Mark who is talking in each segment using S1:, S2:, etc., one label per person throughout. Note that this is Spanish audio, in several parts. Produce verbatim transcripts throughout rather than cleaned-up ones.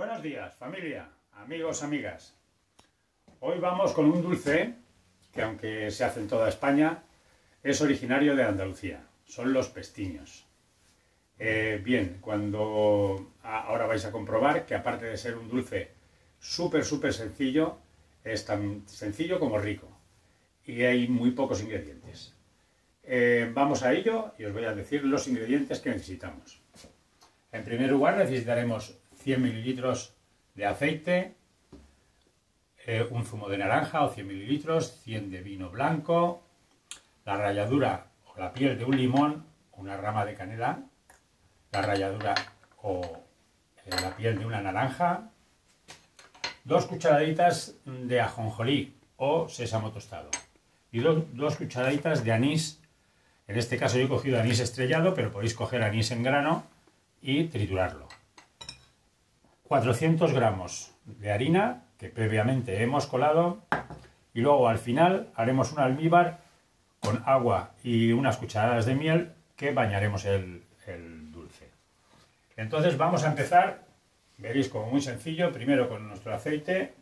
S1: Buenos días, familia, amigos, amigas. Hoy vamos con un dulce que, aunque se hace en toda España, es originario de Andalucía. Son los pestiños. Eh, bien, cuando ahora vais a comprobar que, aparte de ser un dulce súper, súper sencillo, es tan sencillo como rico. Y hay muy pocos ingredientes. Eh, vamos a ello y os voy a decir los ingredientes que necesitamos. En primer lugar necesitaremos cien mililitros de aceite, eh, un zumo de naranja o cien mililitros, cien de vino blanco, la ralladura o la piel de un limón, una rama de canela, la ralladura o eh, la piel de una naranja, dos cucharaditas de ajonjolí o sésamo tostado y dos, dos cucharaditas de anís. En este caso yo he cogido anís estrellado, pero podéis coger anís en grano y triturarlo. cuatrocientos gramos de harina que previamente hemos colado y luego al final haremos un almíbar con agua y unas cucharadas de miel que bañaremos el, el dulce. Entonces vamos a empezar, veréis como muy sencillo, primero con nuestro aceite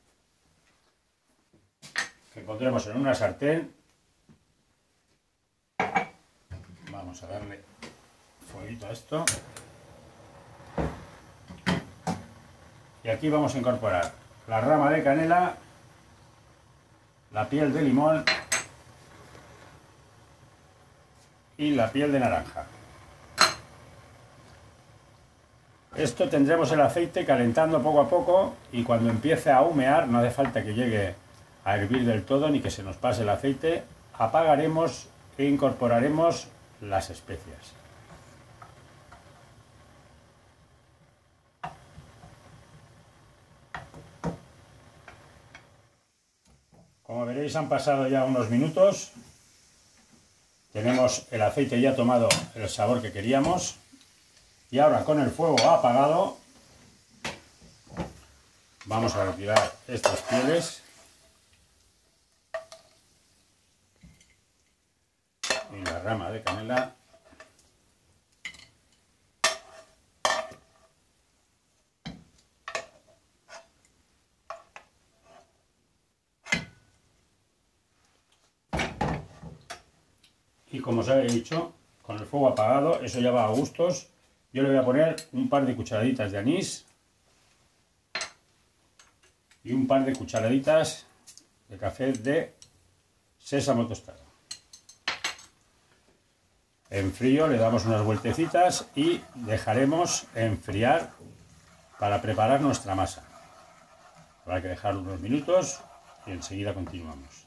S1: que pondremos en una sartén. Vamos a darle fueguito a esto. Y aquí vamos a incorporar la rama de canela, la piel de limón y la piel de naranja. Esto tendremos el aceite calentando poco a poco y cuando empiece a humear, no hace falta que llegue a hervir del todo ni que se nos pase el aceite, apagaremos e incorporaremos las especias. Como veréis, han pasado ya unos minutos. Tenemos el aceite ya tomado el sabor que queríamos. Y ahora, con el fuego apagado, vamos a retirar estas pieles. Y la rama de canela. Y como os he dicho, con el fuego apagado, eso ya va a gustos. Yo le voy a poner un par de cucharaditas de anís y un par de cucharaditas de café de sésamo tostado. En frío le damos unas vueltecitas y dejaremos enfriar para preparar nuestra masa. Habrá que dejarlo unos minutos y enseguida continuamos.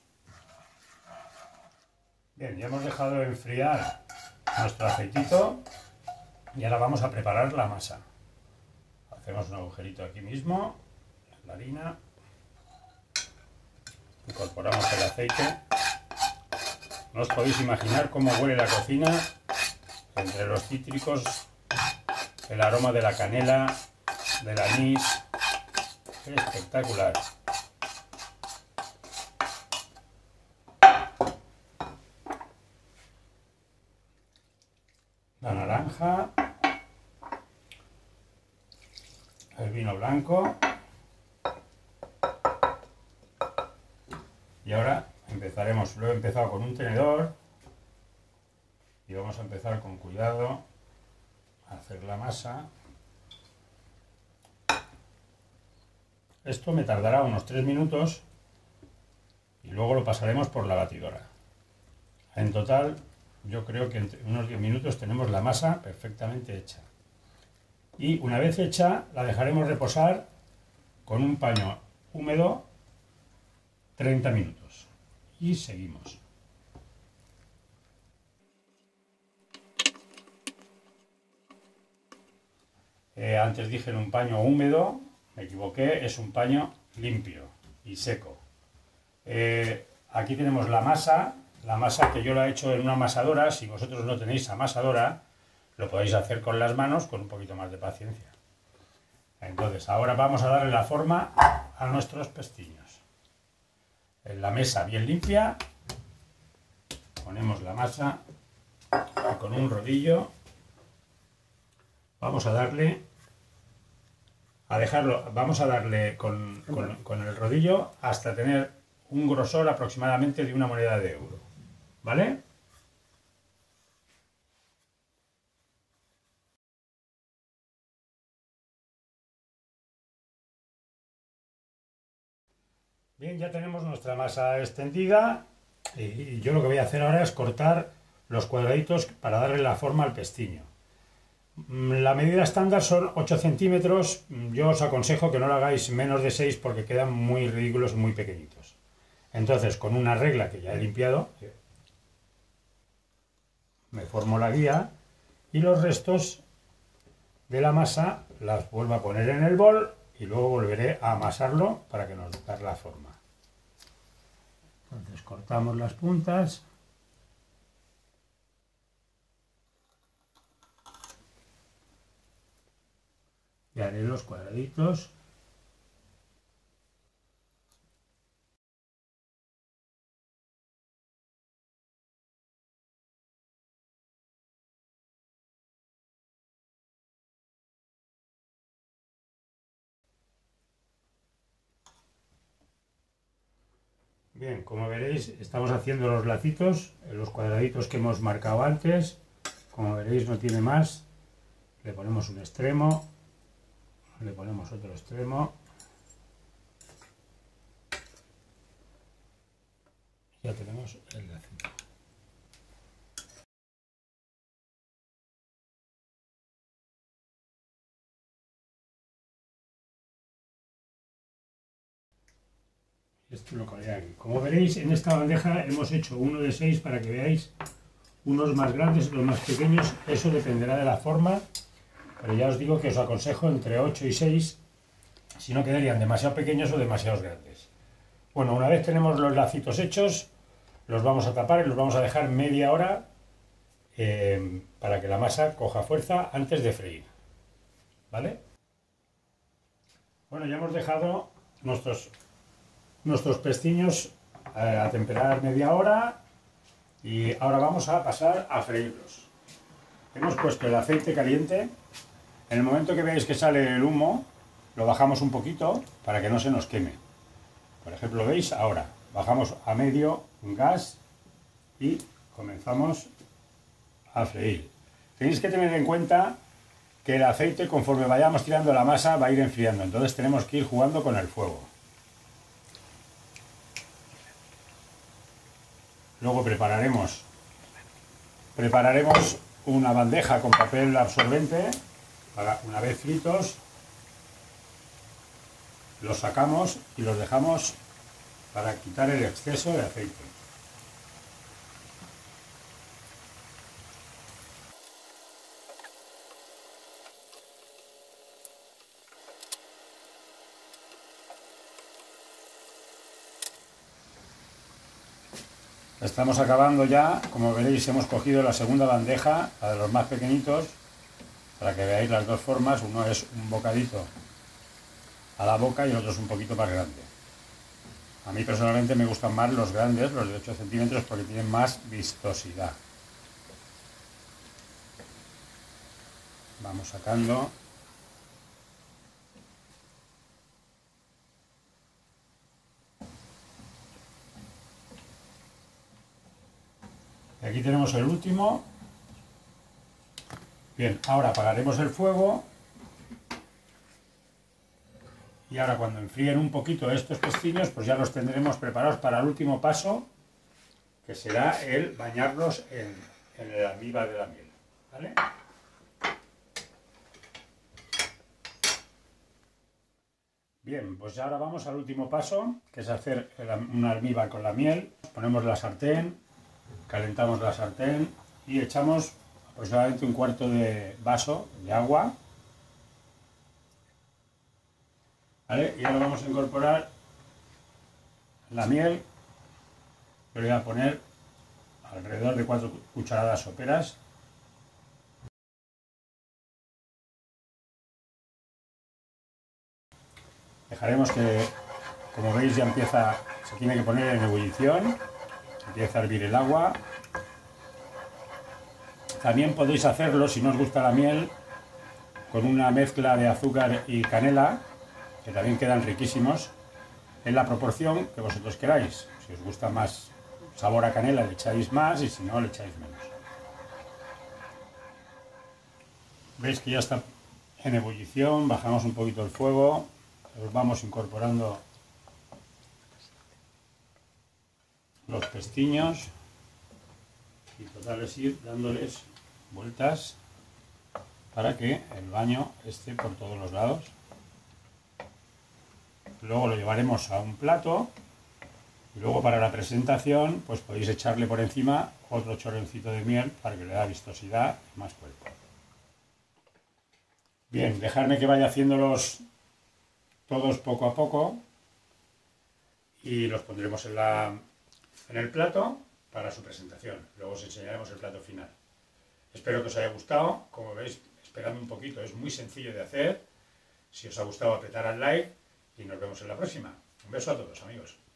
S1: Bien, ya hemos dejado de enfriar nuestro aceitito y ahora vamos a preparar la masa. Hacemos un agujerito aquí mismo en la harina, incorporamos el aceite. No os podéis imaginar cómo huele la cocina entre los cítricos, el aroma de la canela, del anís. Espectacular. La naranja, el vino blanco y ahora empezaremos. Lo he empezado con un tenedor y vamos a empezar con cuidado a hacer la masa. Esto me tardará unos tres minutos y luego lo pasaremos por la batidora. En total, yo creo que en unos diez minutos tenemos la masa perfectamente hecha. Y una vez hecha, la dejaremos reposar con un paño húmedo treinta minutos. Y seguimos. Eh, antes dije en un paño húmedo, me equivoqué, es un paño limpio y seco. Eh, aquí tenemos la masa. La masa que yo la he hecho en una amasadora. Si vosotros no tenéis amasadora, lo podéis hacer con las manos con un poquito más de paciencia. Entonces, ahora vamos a darle la forma a nuestros pestiños. En la mesa bien limpia, ponemos la masa y con un rodillo vamos a darle a dejarlo, vamos a darle con, con, con el rodillo hasta tener un grosor aproximadamente de una moneda de euro, ¿vale? Bien, ya tenemos nuestra masa extendida y yo lo que voy a hacer ahora es cortar los cuadraditos para darle la forma al pestiño. La medida estándar son ocho centímetros, yo os aconsejo que no lo hagáis menos de seis porque quedan muy ridículos y muy pequeñitos. Entonces, con una regla que ya he limpiado, me formo la guía y los restos de la masa las vuelvo a poner en el bol y luego volveré a amasarlo para que nos dé la forma. Entonces cortamos las puntas. Y haré los cuadraditos. Bien, como veréis, estamos haciendo los lacitos, los cuadraditos que hemos marcado antes. Como veréis, no tiene más. Le ponemos un extremo, le ponemos otro extremo. Ya tenemos el lacito. Esto lo colgaré aquí. Como veréis, en esta bandeja hemos hecho uno de seis para que veáis unos más grandes, los más pequeños. Eso dependerá de la forma, pero ya os digo que os aconsejo entre ocho y seis, si no quedarían demasiado pequeños o demasiado grandes. Bueno, una vez tenemos los lacitos hechos, los vamos a tapar y los vamos a dejar media hora eh, para que la masa coja fuerza antes de freír. ¿Vale? Bueno, ya hemos dejado nuestros nuestros pestiños eh, a temperar media hora y ahora vamos a pasar a freírlos. Hemos puesto el aceite caliente. En el momento que veáis que sale el humo, lo bajamos un poquito para que no se nos queme. Por ejemplo, ¿veis? Ahora bajamos a medio gas y comenzamos a freír. Tenéis que tener en cuenta que el aceite, conforme vayamos tirando la masa, va a ir enfriando, entonces tenemos que ir jugando con el fuego. Luego prepararemos, prepararemos una bandeja con papel absorbente para, una vez fritos, los sacamos y los dejamos para quitar el exceso de aceite. Estamos acabando ya, como veréis hemos cogido la segunda bandeja, la de los más pequeñitos, para que veáis las dos formas. Uno es un bocadito a la boca y el otro es un poquito más grande. A mí personalmente me gustan más los grandes, los de ocho centímetros, porque tienen más vistosidad. Vamos sacando. Y aquí tenemos el último. Bien, ahora apagaremos el fuego. Y ahora cuando enfríen un poquito estos pestiños, pues ya los tendremos preparados para el último paso, que será el bañarlos en, en el almíbar de la miel. ¿Vale? Bien, pues ahora vamos al último paso, que es hacer un almíbar con la miel. Ponemos la sartén, calentamos la sartén y echamos aproximadamente un cuarto de vaso de agua. ¿Vale? Y ahora vamos a incorporar la miel. Le voy a poner alrededor de cuatro cucharadas soperas. Dejaremos que, como veis, ya empieza, se tiene que poner en ebullición, empieza a hervir el agua. También podéis hacerlo, si no os gusta la miel, con una mezcla de azúcar y canela, que también quedan riquísimos, en la proporción que vosotros queráis. Si os gusta más sabor a canela, le echáis más, y si no, le echáis menos. Veis que ya está en ebullición, bajamos un poquito el fuego, los vamos incorporando los pestiños, y total es ir dándoles vueltas para que el baño esté por todos los lados. Luego lo llevaremos a un plato y luego para la presentación pues podéis echarle por encima otro chorroncito de miel para que le da vistosidad y más cuerpo. Bien, dejadme que vaya haciéndolos todos poco a poco y los pondremos en, la, en el plato para su presentación. Luego os enseñaremos el plato final. Espero que os haya gustado. Como veis, esperando un poquito, es muy sencillo de hacer. Si os ha gustado, apretar al like y nos vemos en la próxima. Un beso a todos, amigos.